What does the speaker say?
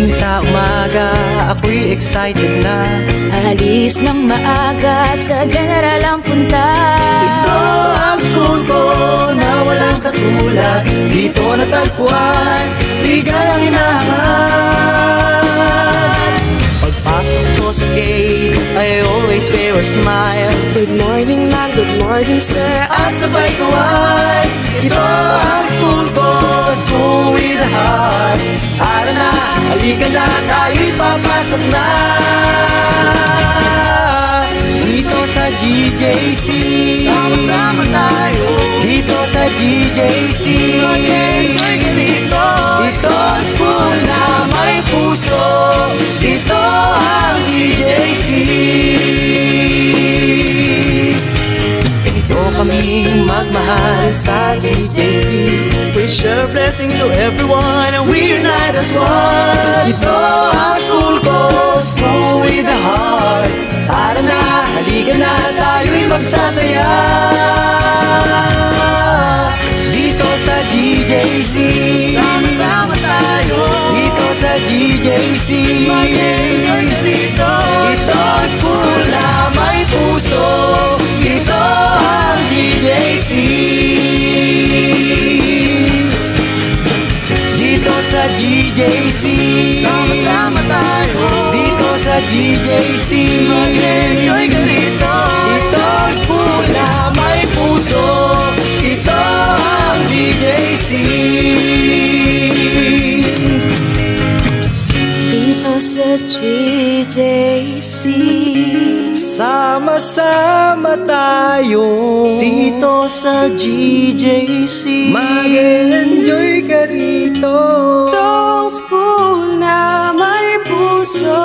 Gising sa umaga, ako'y excited na. Alis ng maaga, sa general ang punta. Ito ang school ko na walang katulad. Dito natagpuan, ligayang hinahangat. Pagpasok ko sa gate, I always wear a smile. Good morning ma'am, good morning sir. At sabay kaway, ito ang school ko, school with a heart. Tara na, halika na, tayo'y papasok na. Dito sa GJC, sama-sama tayo. Dito sa GJC, mag-enjoy ka dito. Ito ang school na may puso. Dito ang GJC. Ito kaming magmahal sa GJC. We share blessing to everyone and we unite as one. Ito ang school ko, school with a heart. Tara na, halika na, tayo'y magsasaya. Dito sa GJC, sama-sama tayo. Dito sa GJC, mag-enjoy ka dito. Ito ang school na may puso. Ito ang GJC. Dito sa GJC, sama-sama tayo. Dito sa GJC, mag-enjoy ka dito. Ito ang school na may puso. Ito ang GJC. Dito sa GJC, sama-sama tayo. Dito sa GJC, mag-enjoy ka rito. itong school na may puso.